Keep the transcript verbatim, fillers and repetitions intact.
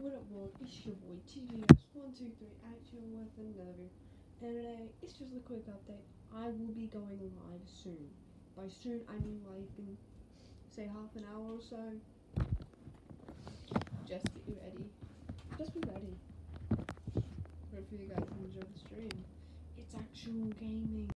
What up, world? It's your boy T G S one two three Action with another. And today, it's just a quick update. I will be going live soon. By soon, I mean like in, say, half an hour or so. Just get you ready. Just be ready. Hopefully you guys enjoy the stream. It's actual gaming.